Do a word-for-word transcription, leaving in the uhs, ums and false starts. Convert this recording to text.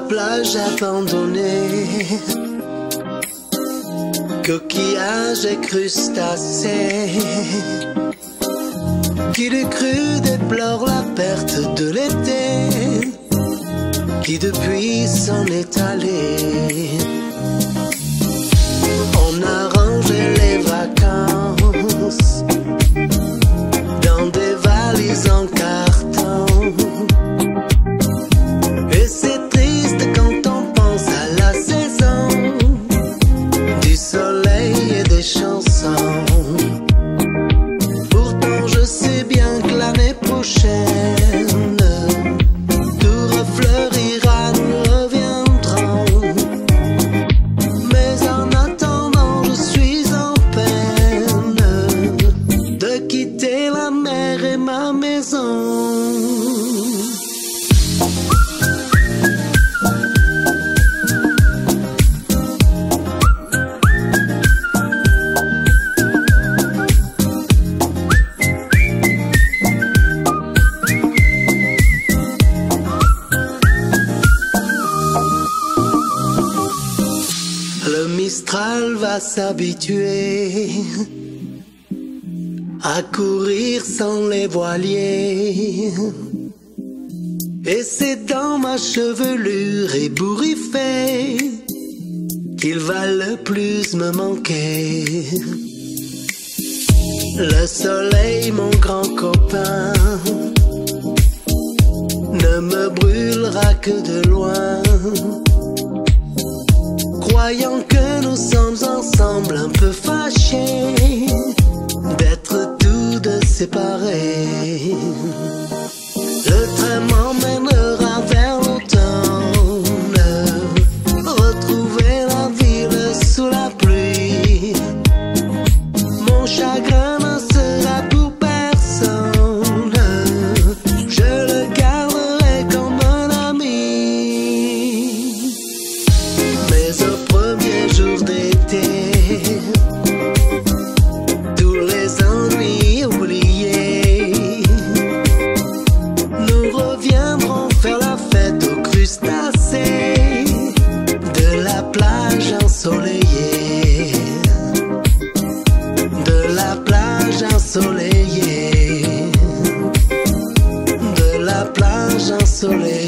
plage abandonnée, coquillages et crustacés, qui du cru déplore la perte de l'été, qui depuis s'en est allé. On a rangé les vacances dans des valises en carton, et c'est triste quand on pense à la saison du soleil et des chansons. Pourtant je sais bien que l'année prochaine tout refleurira, nous reviendrons. Mais en attendant je suis en peine de quitter la mer et ma maison. Le Mistral va s'habituer à courir sans les voiliers, et c'est dans ma chevelure ébouriffée qu'il va le plus me manquer. Le soleil, mon grand copain, ne me brûlera que de loin, croyant que nous sommes ensemble un peu fâchés d'être tous deux séparés. Le train m'emmènera vers l'automne, retrouver la ville sous la pluie. Mon chagrin ne sera pour personne, je le garderai comme un ami. Mais au premier jour d'été, tous les ennuis oubliés, nous reviendrons faire la fête aux crustacés de la plage ensoleillée, de la plage ensoleillée, de la plage ensoleillée.